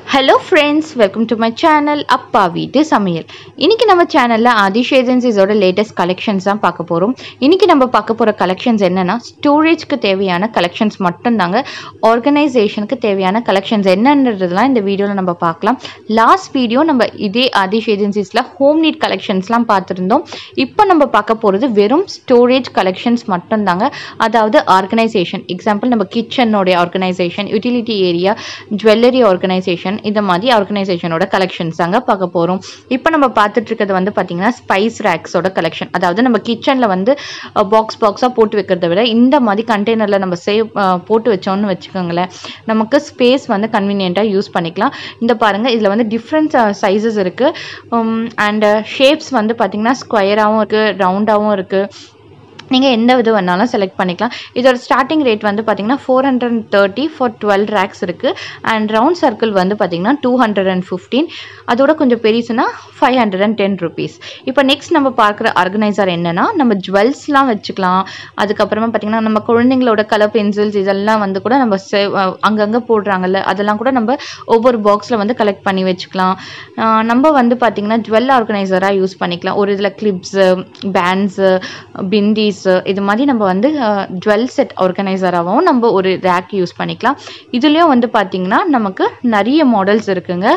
Hello friends, welcome to my channel அப்பா வீட்டு சமையல். இன்னைக்கு நம்ம சேனல்ல Adarsh Agencies ஓட latest collections தான் பார்க்க போறோம். இன்னைக்கு நம்ம பார்க்க போற collections என்னன்னா ஸ்டோரேஜ்க்கு தேவையான collections மட்டும் தாங்க. ஆர்கனைசேஷனுக்கு தேவையான collections என்னன்றதெல்லாம் இந்த வீடியோல நம்ம பார்க்கலாம். லாஸ்ட் வீடியோ நம்ம இதே Adarsh Agencies-ல ஹோம் நீட் collectionsலாம் பார்த்திருந்தோம். இப்போ நம்ம பார்க்க போறது வெறும் ஸ்டோரேஜ் collections மட்டும் தாங்க. அதாவது ஆர்கனைசேஷன் எக்ஸாம்பிள் நம்ம கிச்சனோட organisation, utility area, jewellery organisation இந்த மாதிரி ஆர்கனைசேஷனோட கலெக்ஷன்ஸ் தாங்க பார்க்க போறோம். இப்போ நம்ம பார்த்துட்டு இருக்கிறது வந்து பாத்தீங்கன்னா ஸ்பைஸ் ரேக்ஸோட கலெக்ஷன். அதாவது நம்ம கிச்சன்ல வந்து பாக்ஸா போட்டு வைக்கிறத விட இந்த மாதிரி கண்டெய்னர்ல நம்ம போட்டு வச்சோம்னு வச்சுக்கோங்களேன், நமக்கு ஸ்பேஸ் வந்து கன்வீனியன்ட்டா யூஸ் பண்ணிக்கலாம். இந்த பாருங்க, இதுல வந்து டிஃப்ரெண்ட் சைஸஸ் இருக்கு அண்ட் ஷேப்ஸ் வந்து பாத்தீங்கன்னா ஸ்கொயராகவும் இருக்கு, ரவுண்டாகவும் இருக்கு. நீங்கள் எந்த இது வேணாலும் செலக்ட் பண்ணிக்கலாம். இதோட ஸ்டார்டிங் ரேட் வந்து பார்த்தீங்கன்னா 430 ஃபார் 12 ரேக்ஸ் இருக்குது. அண்ட் ரவுண்ட் சர்க்கிள் வந்து பார்த்தீங்கன்னா 215. அதோட கொஞ்சம் பெருசுனா 510 ருபீஸ். இப்போ நெக்ஸ்ட் நம்ம பார்க்குற ஆர்கனைசர் என்னன்னா, நம்ம ஜுவல்ஸ்லாம் வச்சுக்கலாம். அதுக்கப்புறமா பார்த்தீங்கன்னா நம்ம குழந்தைங்களோட கலர் பென்சில்ஸ் இதெல்லாம் வந்து கூட நம்ம அங்கங்கே போடுறாங்கல்ல, அதெல்லாம் கூட நம்ம ஒவ்வொரு பாக்ஸில் வந்து கலெக்ட் பண்ணி வச்சுக்கலாம். நம்ம வந்து பார்த்தீங்கன்னா ஜுவல் ஆர்கனைசராக யூஸ் பண்ணிக்கலாம். ஒரு இதில் கிளிப்ஸு, பேண்ட்ஸு, பிந்திஸ் இது மாதிரி நம்ம வந்து ஜுவல் செட் ஆர்கனைசராகவும் நம்ம ஒரு ரேக் யூஸ் பண்ணிக்கலாம். இதுலயும் வந்து பாத்தீங்கன்னா நமக்கு நிறைய மாடல்ஸ் இருக்குங்க.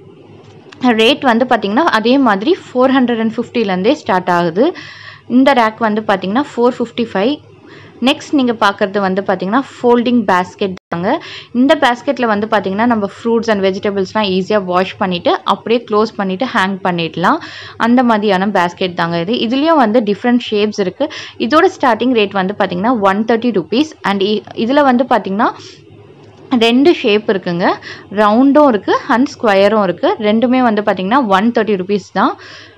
ரேட் வந்து பாத்தீங்கன்னா அதே மாதிரி 450ல இருந்தே ஸ்டார்ட் ஆகுது. இந்த ரேக் வந்து பாத்தீங்கன்னா 455. நெக்ஸ்ட் நீங்கள் பார்க்குறது வந்து பார்த்தீங்கன்னா ஃபோல்டிங் பேஸ்கெட் தாங்க. இந்த பேஸ்கெட்டில் வந்து பார்த்தீங்கன்னா நம்ம ஃப்ரூட்ஸ் அண்ட் வெஜிடபிள்ஸ்லாம் ஈஸியாக வாஷ் பண்ணிவிட்டு அப்படியே க்ளோஸ் பண்ணிவிட்டு ஹேங் பண்ணிடலாம். அந்த மாதிரியான பேஸ்கெட் தாங்க இது. இதுலேயும் வந்து டிஃப்ரெண்ட் ஷேப்ஸ் இருக்குது. இதோட ஸ்டார்டிங் ரேட் வந்து பார்த்தீங்கன்னா 130 ருபீஸ். அண்ட் இதில் வந்து பார்த்தீங்கன்னா ரெண்டு ஷேப் இருக்குங்க, ரவுண்டும் இருக்குது அண்ட் ஸ்கொயரும் இருக்குது. ரெண்டுமே வந்து பார்த்தீங்கன்னா 130 ருபீஸ் தான்.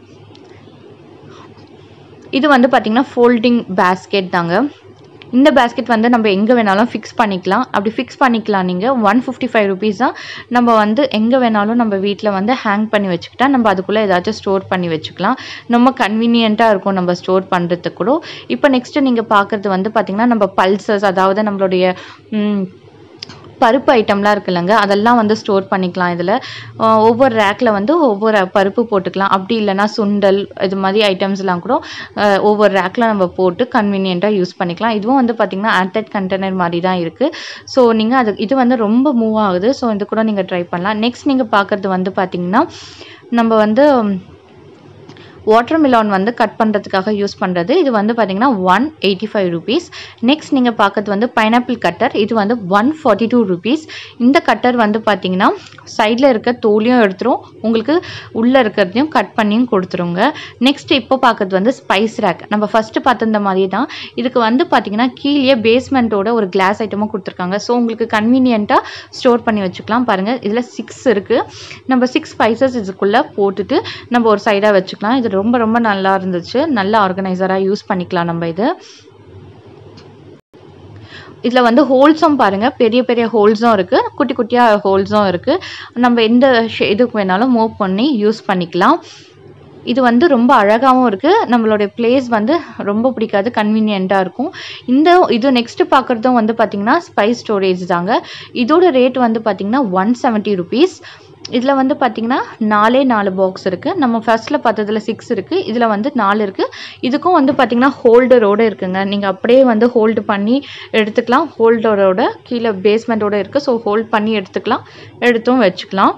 இது வந்து பார்த்தீங்கன்னா ஃபோல்டிங் பேஸ்கெட் தாங்க. இந்த பேஸ்கெட் வந்து நம்ம எங்கே வேணாலும் ஃபிக்ஸ் பண்ணிக்கலாம். அப்படி ஃபிக்ஸ் பண்ணிக்கலாம் நீங்கள் 155 ருபீஸ் தான். நம்ம வந்து எங்கே வேணாலும் நம்ம வீட்டில் வந்து ஹேங் பண்ணி வச்சுக்கிட்டா நம்ம அதுக்குள்ளே ஏதாச்சும் ஸ்டோர் பண்ணி வச்சுக்கலாம். ரொம்ப கன்வீனியண்ட்டாக இருக்கும் நம்ம ஸ்டோர் பண்ணுறதுக்கு கூட. இப்போ நெக்ஸ்ட்டு நீங்கள் பார்க்குறது வந்து பார்த்திங்கன்னா நம்ம பல்சஸ், அதாவது நம்மளுடைய பருப்பு ஐட்டம்லாம் இருக்குல்லங்க, அதெல்லாம் வந்து ஸ்டோர் பண்ணிக்கலாம். இதில் ஒவ்வொரு ரேக்கில் வந்து ஒவ்வொரு பருப்பு போட்டுக்கலாம். அப்படி இல்லைன்னா சுண்டல் இது மாதிரி ஐட்டம்ஸ்லாம் கூட ஒவ்வொரு ரேக்கில் நம்ம போட்டு கன்வீனியண்ட்டாக யூஸ் பண்ணிக்கலாம். இதுவும் வந்து பார்த்திங்கன்னா ஏர்டைட் கண்டெய்னர் மாதிரி தான் இருக்குது. ஸோ நீங்கள் இது வந்து ரொம்ப மூவ் ஆகுது. ஸோ இது கூட நீங்கள் ட்ரை பண்ணலாம். நெக்ஸ்ட் நீங்கள் பார்க்குறது வந்து பார்த்திங்கன்னா நம்ம வந்து வாட்டர் மிலான் வந்து கட் பண்ணுறதுக்காக யூஸ் பண்ணுறது. இது வந்து பார்த்தீங்கன்னா 185 ருபீஸ். நெக்ஸ்ட் நீங்கள் பார்க்கறது வந்து பைனாப்பிள் கட்டர். இது வந்து 142 ருபீஸ். இந்த கட்டர் வந்து பார்த்தீங்கன்னா சைடில் இருக்க தோலையும் எடுத்துரும், உங்களுக்கு உள்ளே இருக்கிறதையும் கட் பண்ணியும் கொடுத்துருங்க. நெக்ஸ்ட் இப்போ பார்க்கறது வந்து ஸ்பைஸ் ரேக். நம்ம ஃபஸ்ட்டு பார்த்துருந்த மாதிரி தான். இதுக்கு வந்து பார்த்தீங்கன்னா கீழே பேஸ்மெண்ட்டோட ஒரு கிளாஸ் ஐட்டமும் கொடுத்துருக்காங்க. ஸோ உங்களுக்கு கன்வீனியண்ட்டாக ஸ்டோர் பண்ணி வச்சுக்கலாம். பாருங்கள், இதில் 6 இருக்குது. நம்ம 6 ஸ்பைசஸ் இதுக்குள்ளே போட்டுட்டு நம்ம ஒரு சைடாக வச்சுக்கலாம். இது ரொம்ப ரொம்ப நல்லா இருந்துச்சு. நல்ல ஆர்கனைசராக யூஸ் பண்ணிக்கலாம் நம்ம இது. இதில் வந்து ஹோல்ஸும் பாருங்கள், பெரிய பெரிய ஹோல்ஸும் இருக்குது, குட்டி குட்டியாக ஹோல்ஸும் இருக்குது. நம்ம எந்த இதுக்கு வேணாலும் மூவ் பண்ணி யூஸ் பண்ணிக்கலாம். இது வந்து ரொம்ப அழகாகவும் இருக்குது. நம்மளுடைய பிளேஸ் வந்து ரொம்ப பிடிக்காது, கன்வீனியண்ட்டாக இருக்கும். இது நெக்ஸ்ட் பார்க்குறதும் வந்து பார்த்திங்கன்னா ஸ்பைஸ் ஸ்டோரேஜ் தாங்க. இதோட ரேட் வந்து பார்த்திங்கன்னா 170 ருபீஸ். இதில் வந்து பார்த்திங்கன்னா 4 பாக்ஸ் இருக்குது. நம்ம ஃபர்ஸ்ட்டில் பார்த்ததில் 6 இருக்குது, இதில் வந்து 4 இருக்குது. இதுக்கும் வந்து பார்த்திங்கன்னா ஹோல்டரோடு இருக்குங்க. நீங்கள் அப்படியே வந்து ஹோல்டு பண்ணி எடுத்துக்கலாம். ஹோல்டரோட கீழே பேஸ்மெண்ட்டோடு இருக்குது. ஸோ ஹோல்ட் பண்ணி எடுத்துக்கலாம், எடுத்தும் வச்சுக்கலாம்.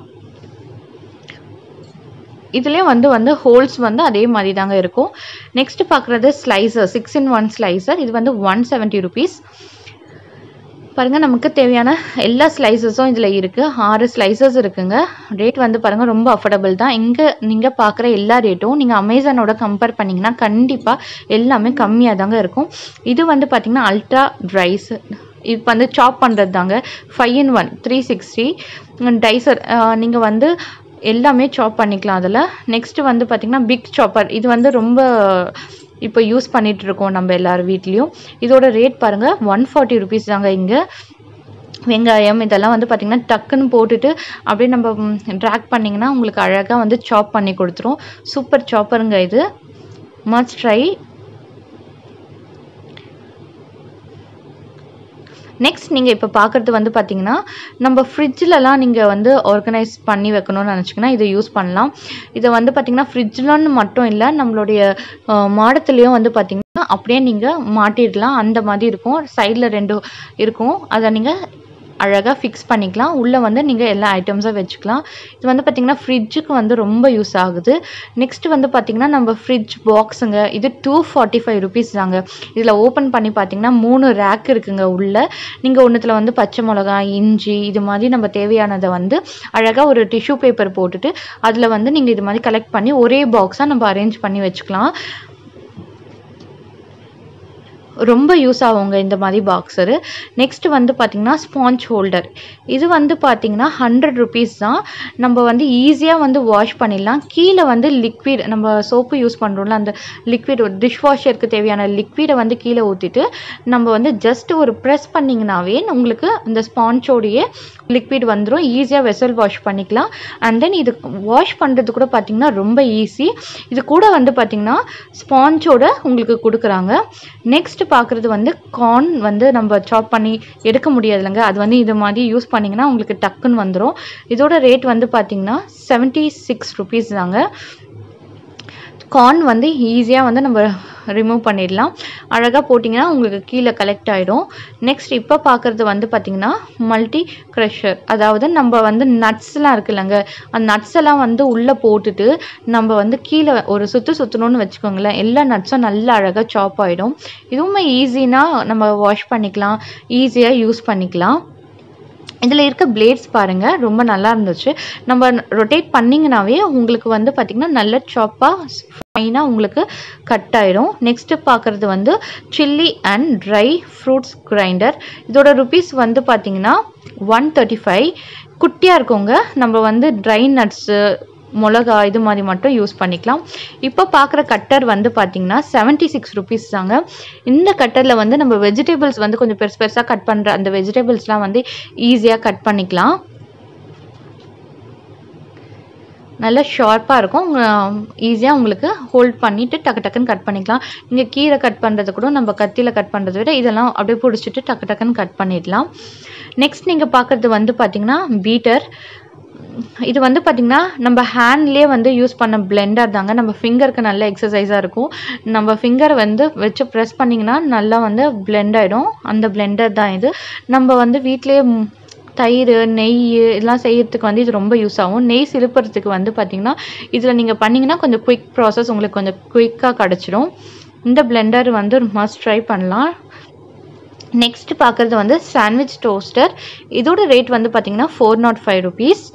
இதுலேயும் வந்து ஹோல்ஸ் வந்து அதே மாதிரி தாங்க இருக்கும். நெக்ஸ்ட் பார்க்குறது ஸ்லைசர், 6-in-1 ஸ்லைசர். இது வந்து 170 ருபீஸ். பாருங்கள், நமக்கு தேவையான எல்லா ஸ்லைசஸும் இதில் இருக்குது. 6 ஸ்லைசஸ் இருக்குங்க. ரேட் வந்து பாருங்கள் ரொம்ப அஃபோர்டபுள் தான். இங்கே நீங்கள் பார்க்குற எல்லா ரேட்டும் நீங்கள் அமேசானோட கம்பேர் பண்ணிங்கன்னா கண்டிப்பாக எல்லாமே கம்மியாக தாங்க இருக்கும். இது வந்து பார்த்திங்கன்னா அல்ட்ரா ட்ரைஸ். இப்போ வந்து சாப் பண்ணுறது தாங்க. 5-in-1 360 Taisor. நீங்கள் வந்து எல்லாமே சாப் பண்ணிக்கலாம் அதில். நெக்ஸ்ட்டு வந்து பார்த்திங்கன்னா பிக் சாப்பர். இது வந்து ரொம்ப இப்போ யூஸ் பண்ணிகிட்டு இருக்கோம் நம்ம எல்லார் வீட்லேயும். இதோட ரேட் பாருங்கள் 140 ருபீஸ் தாங்க. இங்கே வெங்காயம் இதெல்லாம் வந்து பார்த்திங்கன்னா டக்குன்னு போட்டுட்டு அப்படியே நம்ம ட்ராக் பண்ணிங்கன்னா உங்களுக்கு அழகாக வந்து சாப் பண்ணி கொடுத்துரும். சூப்பர் சாப்பருங்க இது, மஸ்ட் ட்ரை. நெக்ஸ்ட் நீங்கள் இப்போ பார்க்குறது வந்து பார்த்தீங்கன்னா நம்ம ஃப்ரிட்ஜிலலாம் நீங்கள் வந்து ஆர்கனைஸ் பண்ணி வைக்கணும்னு நினச்சிங்கன்னா இதை யூஸ் பண்ணலாம். இதை வந்து பார்த்தீங்கன்னா ஃப்ரிட்ஜ்லன்னு மட்டும் இல்லை, நம்மளுடைய மாடத்துலேயும் வந்து பார்த்தீங்கன்னா அப்படியே நீங்கள் மாட்டிடலாம். அந்த மாதிரி இருக்கும். சைடில் 2 இருக்கும். அதை நீங்கள் அழகாக ஃபிக்ஸ் பண்ணிக்கலாம். உள்ளே வந்து நீங்கள் எல்லா ஐட்டம்ஸும் வச்சுக்கலாம். இது வந்து பார்த்திங்கன்னா ஃப்ரிட்ஜுக்கு வந்து ரொம்ப யூஸ் ஆகுது. நெக்ஸ்ட் வந்து பார்த்திங்கன்னா நம்ம ஃப்ரிட்ஜ் பாக்ஸுங்க, இது 245 ருபீஸ் தாங்க. இதில் ஓப்பன் பண்ணி பார்த்திங்கன்னா 3 ரேக் இருக்குங்க உள்ளே. நீங்கள் ஒன்றுத்தில் வந்து பச்சை மிளகாய், இஞ்சி, இது மாதிரி நம்ம தேவையானதை வந்து அழகாக ஒரு டிஷ்யூ பேப்பர் போட்டுட்டு அதில் வந்து நீங்கள் இது மாதிரி கலெக்ட் பண்ணி ஒரே பாக்ஸாக நம்ம அரேஞ்ச் பண்ணி வச்சுக்கலாம். ரொம்ப யூஸ் ஆகுங்க இந்த மாதிரி பாக்ஸரு. நெக்ஸ்ட் வந்து பார்த்திங்கன்னா ஸ்பாஞ்ச் ஹோல்டர். இது வந்து பார்த்திங்கன்னா 100 ருபீஸ் தான். நம்ம வந்து ஈஸியாக வந்து வாஷ் பண்ணிடலாம். கீழே வந்து லிக்விட், நம்ம சோப்பு யூஸ் பண்ணுறோம்ல, அந்த லிக்விட் டிஷ் வாஷருக்கு தேவையான லிக்விடை வந்து கீழே ஊற்றிட்டு நம்ம வந்து ஜஸ்ட் ஒரு ப்ரெஸ் பண்ணிங்கனாவே உங்களுக்கு இந்த ஸ்பாஞ்சோடைய லிக்விட் வந்துடும். ஈஸியாக வெசல் வாஷ் பண்ணிக்கலாம். அண்ட் தென் இது வாஷ் பண்ணுறது கூட பார்த்திங்கன்னா ரொம்ப ஈஸி. இது கூட வந்து பார்த்திங்கன்னா ஸ்பாஞ்சோட உங்களுக்கு கொடுக்குறாங்க. நெக்ஸ்ட் பார்க்குறது வந்து கார்ன் வந்து நம்ம சாப் பண்ணி எடுக்க முடியாதுலங்க, அது வந்து இது மாதிரி யூஸ் பண்ணிங்கன்னா உங்களுக்கு டக்குன்னு வந்துடும். இதோட ரேட் வந்து பார்த்திங்கன்னா 76 ருபீஸ் தாங்க. கார்ன் வந்து ஈஸியாக வந்து நம்ம ரிமூவ் பண்ணிடலாம். அழகாக போட்டிங்கன்னா உங்களுக்கு கீழே கலெக்ட் ஆகிடும். நெக்ஸ்ட் இப்போ பார்க்குறது வந்து பார்த்திங்கன்னா மல்டி க்ரஷர். அதாவது நம்ம வந்து நட்ஸ்லாம் இருக்குல்லங்க, அந்த நட்ஸ் எல்லாம் வந்து உள்ளே போட்டுட்டு நம்ம வந்து கீழே ஒரு சுற்றணும்னு வச்சுக்கோங்களேன், எல்லா நட்ஸும் நல்லா அழகாக சாப் ஆகிடும். இதுவுமே ஈஸினா நம்ம வாஷ் பண்ணிக்கலாம், ஈஸியாக யூஸ் பண்ணிக்கலாம். இதில் இருக்க பிளேட்ஸ் பாருங்கள், ரொம்ப நல்லா இருந்துச்சு. நம்ம ரொட்டேட் பண்ணிங்கனாவே உங்களுக்கு வந்து பார்த்திங்கன்னா நல்ல சாப்பாக ஃபைனாக உங்களுக்கு கட் ஆயிடும். நெக்ஸ்ட்டு பார்க்குறது வந்து chilli and dry fruits grinder. இதோட ருபீஸ் வந்து பார்த்திங்கன்னா 135. குட்டியாக இருக்குங்க. நம்ம வந்து ட்ரை நட்ஸு, மிளகா இது மாதிரி மட்டும் யூஸ் பண்ணிக்கலாம். இப்போ பார்க்குற கட்டர் வந்து பார்த்திங்கன்னா 76 ருபீஸ் தாங்க. இந்த கட்டரில் வந்து நம்ம வெஜிடபிள்ஸ் வந்து கொஞ்சம் பெருசாக கட் பண்ணுற அந்த வெஜிடபிள்ஸ்லாம் வந்து ஈஸியாக கட் பண்ணிக்கலாம். நல்லா ஷார்ப்பாக இருக்கும். ஈஸியாக உங்களுக்கு ஹோல்ட் பண்ணிவிட்டு டக்குன்னு கட் பண்ணிக்கலாம். நீங்கள் கீரை கட் பண்ணுறது கூட நம்ம கத்தியில் கட் பண்ணுறதை விட இதெல்லாம் அப்படியே பிடிச்சிட்டு டக்குன்னு கட் பண்ணிடலாம். நெக்ஸ்ட் நீங்கள் பார்க்குறது வந்து பார்த்திங்கன்னா பீட்டர். இது வந்து பார்த்திங்கன்னா நம்ம ஹேண்ட்லேயே வந்து யூஸ் பண்ண பிளெண்டர் தாங்க. நம்ம ஃபிங்கருக்கு நல்ல எக்ஸசைஸாக இருக்கும். நம்ம ஃபிங்கரை வந்து வச்சு ப்ரெஸ் பண்ணிங்கன்னா நல்லா வந்து பிளெண்ட் ஆகிடும். அந்த பிளெண்டர் தான் இது. நம்ம வந்து வீட்டிலேயே தயிர், நெய் இதெல்லாம் செய்யறதுக்கு வந்து இது ரொம்ப யூஸ் ஆகும். நெய் சிலுப்புறதுக்கு வந்து பார்த்திங்கன்னா இதில் நீங்கள் பண்ணிங்கன்னா கொஞ்சம் குயிக் ப்ராசஸ், உங்களுக்கு கொஞ்சம் குயிக்காக கிடச்சிடும். இந்த பிளெண்டர் வந்து மஸ்ட் ட்ரை பண்ணலாம். நெக்ஸ்ட் பார்க்குறது வந்து சாண்ட்விச் டோஸ்டர். இதோட ரேட் வந்து பார்த்திங்கன்னா 405 ருபீஸ்.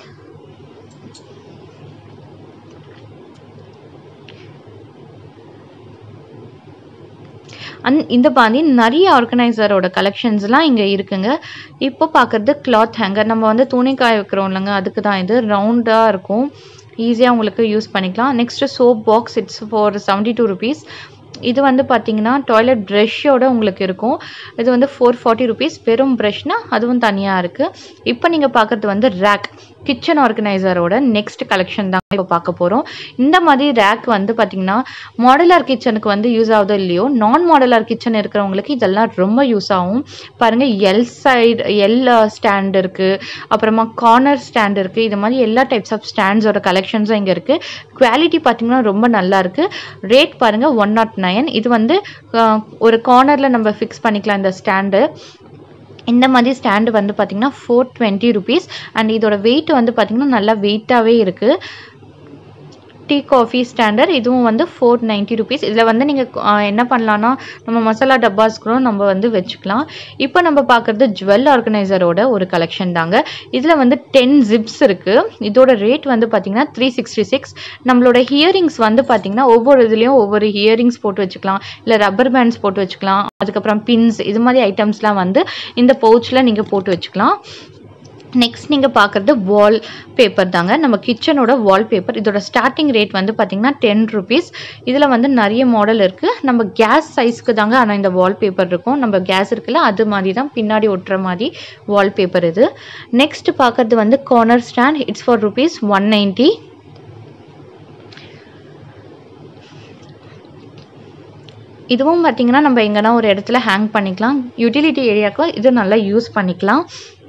இந்த மாதிரி நிறைய ஆர்கனைசரோட கலெக்ஷன்ஸ்லாம் இங்கே இருக்குங்க. இப்போ பார்க்குறது கிளாத் ஹேங்கர். நம்ம வந்து துணி காய வைக்கிறோம் இல்லைங்க, அதுக்கு தான் இது. ரவுண்டாக இருக்கும், ஈஸியாக உங்களுக்கு யூஸ் பண்ணிக்கலாம். Next soap box, it's for 72 rupees. இது வந்து பார்த்திங்கன்னா டாய்லெட் ப்ரஷ்ஷோட உங்களுக்கு இருக்கும். இது வந்து 440 ருபீஸ். வெறும் ப்ரஷ்னால் அதுவும் தனியாக இருக்குது. இப்போ நீங்கள் பார்க்குறது வந்து ரேக், கிச்சன் ஆர்கனைசரோட நெக்ஸ்ட் கலெக்ஷன் தான் இப்போ பார்க்க போகிறோம். இந்த மாதிரி ரேக் வந்து பார்த்திங்கன்னா மாடுலர் கிச்சனுக்கு வந்து யூஸ் ஆகுதோ இல்லையோ, நான் மாடுலர் கிச்சன் இருக்கிறவங்களுக்கு இதெல்லாம் ரொம்ப யூஸ் ஆகும். பாருங்கள், எல் ஸ்டாண்ட் இருக்குது, அப்புறமா கார்னர் ஸ்டாண்ட் இருக்குது. இது மாதிரி எல்லா டைப்ஸ் ஆஃப் ஸ்டாண்ட்ஸோட கலெக்ஷன்ஸும் இங்கே இருக்குது. குவாலிட்டி பார்த்திங்கன்னா ரொம்ப நல்லா இருக்குது. ரேட் பாருங்கள் 109. இது வந்து ஒரு கார்னரில் நம்ம ஃபிக்ஸ் பண்ணிக்கலாம் இந்த ஸ்டாண்டு. இந்த மாதிரி ஸ்டாண்டு வந்து பார்த்திங்கன்னா 420 ருபீஸ். அண்ட் இதோட வெயிட் வந்து பார்த்திங்கன்னா நல்லா வெயிட்டாகவே இருக்குது. டீ காஃபி ஸ்டாண்டர், இதுவும் வந்து 490 ருபீஸ். இதில் வந்து நீங்கள் என்ன பண்ணலான்னா நம்ம மசாலா டப்பாஸ்களும் நம்ம வந்து வச்சுக்கலாம். இப்போ நம்ம பார்க்குறது ஜுவல் ஆர்கனைசரோட ஒரு கலெக்ஷன் தாங்க. இதில் வந்து 10 ஜிப்ஸ் இருக்குது. இதோட ரேட் வந்து பார்த்திங்கன்னா 366. நம்மளோட ஹியரிங்ஸ் வந்து பார்த்திங்கன்னா ஒவ்வொரு இதுலேயும் ஒவ்வொரு ஹியரிங்ஸ் போட்டு வச்சுக்கலாம், இல்லை ரப்பர் பேண்ட்ஸ் போட்டு வச்சுக்கலாம். அதுக்கப்புறம் பின்ஸ், இது மாதிரி ஐட்டம்ஸ்லாம் வந்து இந்த பவுச்சில் நீங்கள் போட்டு வச்சுக்கலாம். நெக்ஸ்ட் நீங்கள் பார்க்குறது வால் பேப்பர் தாங்க. நம்ம கிச்சனோட வால் பேப்பர். இதோட ஸ்டார்டிங் ரேட் வந்து பார்த்திங்கன்னா 10 ருபீஸ். இதில் வந்து நிறைய மாடல் இருக்குது. நம்ம கேஸ் சைஸ்க்கு தாங்க ஆனால் இந்த வால் பேப்பர் இருக்கும். நம்ம கேஸ் இருக்குல்ல, அது மாதிரி தான் பின்னாடி ஒட்டுற மாதிரி வால் பேப்பர் இது. நெக்ஸ்ட் பார்க்குறது வந்து corner stand. It's for rupees 190. இதுவும் பார்த்தீங்கன்னா நம்ம எங்கன்னா ஒரு இடத்துல ஹேங் பண்ணிக்கலாம். யூட்டிலிட்டி ஏரியாவுக்கு இது நல்லா யூஸ் பண்ணிக்கலாம்.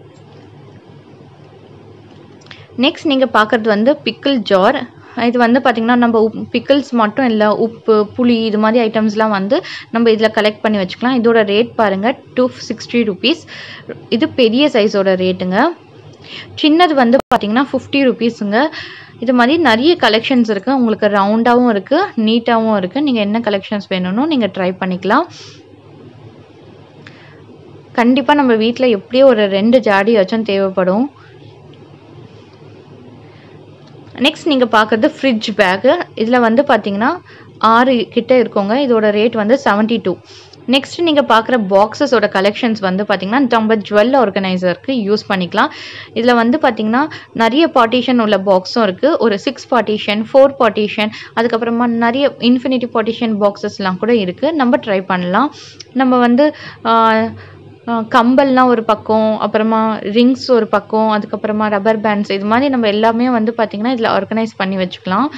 நெக்ஸ்ட் நீங்கள் பார்க்குறது வந்து பிக்கிள் ஜார். இது வந்து பார்த்திங்கன்னா நம்ம பிக்கிள்ஸ் மட்டும் இல்லை, உப்பு, புளி இது மாதிரி ஐட்டம்ஸ்லாம் வந்து நம்ம இதில் கலெக்ட் பண்ணி வச்சுக்கலாம். இதோட ரேட் பாருங்கள், 260 rupees. இது பெரிய சைஸோட ரேட்டுங்க. சின்னது வந்து பார்த்திங்கன்னா 50 rupeesங்க. இது மாதிரி நிறைய கலெக்ஷன்ஸ் இருக்குது. உங்களுக்கு ரவுண்டாகவும் இருக்குது, நீட்டாகவும் இருக்குது. நீங்கள் என்ன கலெக்ஷன்ஸ் வேணும்னு நீங்கள் ட்ரை பண்ணிக்கலாம். கண்டிப்பாக நம்ம வீட்டில் எப்படியோ ஒரு 2 ஜாடி வச்சும் தேவைப்படும். நெக்ஸ்ட் நீங்கள் பார்க்குறது ஃப்ரிட்ஜ் பேக்கு. இதில் வந்து பார்த்தீங்கன்னா 6 கிட்ட இருக்கோங்க. இதோட ரேட் வந்து 72. நெக்ஸ்ட் நீங்கள் பார்க்குற பாக்ஸஸோட கலெக்ஷன்ஸ் வந்து பார்த்தீங்கன்னா நம்ம ஜுவல் ஆர்கனைசருக்கு யூஸ் பண்ணிக்கலாம். இதில் வந்து பார்த்தீங்கன்னா நிறைய பார்ட்டிஷன் உள்ள பாக்ஸும் இருக்குது. ஒரு 6 பார்ட்டிஷன், 4 பார்ட்டிஷன், அதுக்கப்புறமா நிறைய இன்ஃபினிட்டி பார்ட்டிஷன் பாக்ஸஸ்லாம் கூட இருக்குது. நம்ம ட்ரை பண்ணலாம். நம்ம வந்து கம்பல்லாம் ஒரு பக்கம், அப்புறமா ரிங்ஸ் ஒரு பக்கம், அதுக்கப்புறமா ரப்பர் பேண்ட்ஸ், இது மாதிரி நம்ம எல்லாமே வந்து பார்த்திங்கன்னா இதில் ஆர்கனைஸ் பண்ணி வச்சுக்கலாம்.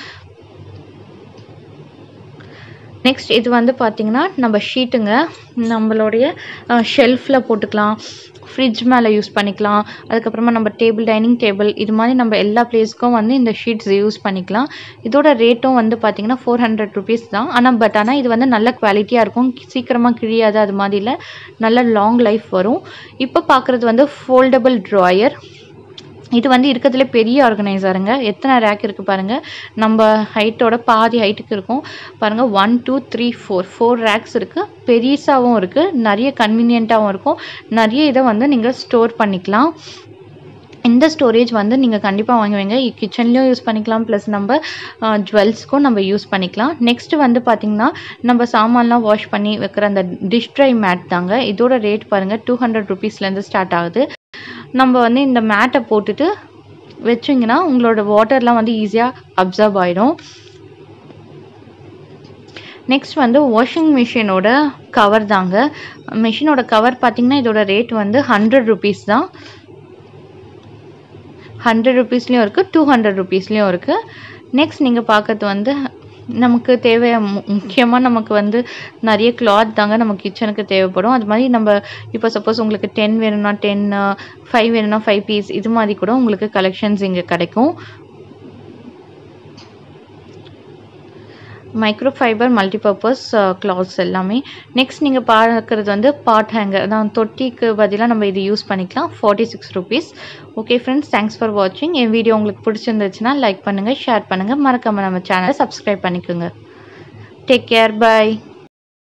நெக்ஸ்ட் இது வந்து பார்த்திங்கன்னா நம்ம ஷீட்டுங்க. நம்மளுடைய ஷெல்ஃபில் போட்டுக்கலாம், ஃப்ரிட்ஜ் மேலே யூஸ் பண்ணிக்கலாம், அதுக்கப்புறமா நம்ம டேபிள், டைனிங் டேபிள், இது மாதிரி நம்ம எல்லா பிளேஸ்க்கும் வந்து இந்த ஷீட்ஸ் யூஸ் பண்ணிக்கலாம். இதோட ரேட்டும் வந்து பார்த்திங்கன்னா 400 rupees தான். ஆனால் இது வந்து நல்ல குவாலிட்டியாக இருக்கும், சீக்கிரமாக கிழியாது, அது மாதிரி இல்லை, நல்ல லாங் லைஃப் வரும். இப்போ பார்க்குறது வந்து ஃபோல்டபுள் ட்ராயர். இது வந்து இருக்கிறதுல பெரிய ஆர்கனைசருங்க. எத்தனை ரேக் இருக்குது பாருங்கள். நம்ம ஹைட்டோட பாதி ஹைட்டுக்கு இருக்கும் பாருங்கள். 1 2 3 4 ரேக்ஸ் இருக்குது. பெருசாகவும் இருக்குது, நிறைய கன்வீனியண்ட்டாகவும் இருக்கும். நிறைய இதை வந்து நீங்கள் ஸ்டோர் பண்ணிக்கலாம். இந்த ஸ்டோரேஜ் வந்து நீங்கள் கண்டிப்பாக வாங்குவீங்க. கிச்சன்லேயும் யூஸ் பண்ணிக்கலாம், ப்ளஸ் நம்ம ஜுவல்ஸ்க்கும் நம்ம யூஸ் பண்ணிக்கலாம். நெக்ஸ்ட்டு வந்து பார்த்திங்கன்னா நம்ம சாமான்லாம் வாஷ் பண்ணி வைக்கிற அந்த டிஷ் ட்ரை மேட் தாங்க. இதோட ரேட் பாருங்கள் 200 rupeesலேருந்து ஸ்டார்ட் ஆகுது. நம்ம வந்து இந்த மேட்டை போட்டுட்டு வச்சிங்கன்னா உங்களோட வாட்டர்லாம் வந்து ஈஸியாக அப்சர்வ் ஆகிடும். நெக்ஸ்ட் வந்து வாஷிங் மிஷினோட கவர் தாங்க. மிஷினோட கவர் பார்த்திங்கன்னா இதோட ரேட் வந்து 100 rupees தான். 100 rupeesலேயும் இருக்குது, 200 rupeesலேயும் இருக்குது. நெக்ஸ்ட் நீங்கள் பார்க்குறது வந்து நமக்கு முக்கியமாக நமக்கு வந்து நிறைய கிளாத் தாங்க நம்ம கிச்சனுக்கு தேவைப்படும். அது மாதிரி நம்ம இப்போ சப்போஸ் உங்களுக்கு 10 வேணும்னா 10, 5 வேணும்னா 5 பீஸ், இது மாதிரி கூட உங்களுக்கு கலெக்ஷன்ஸ் இங்கே கிடைக்கும். மைக்ரோ ஃபைபர் மல்டிபர்பஸ் கிளாத்ஸ் எல்லாமே. நெக்ஸ்ட் நீங்கள் பார்க்குறது வந்து பாட் ஹேங்கர் தான். தொட்டிக்கு பதிலாக நம்ம இது யூஸ் பண்ணிக்கலாம். 46 rupees. Okay friends, thanks for வாட்சிங். என் வீடியோ உங்களுக்கு பிடிச்சிருந்துச்சுன்னா லைக் பண்ணுங்கள், ஷேர் பண்ணுங்கள், மறக்காமல் நம்ம சேனலை சப்ஸ்கிரைப் பண்ணிக்கோங்க. Take care, by.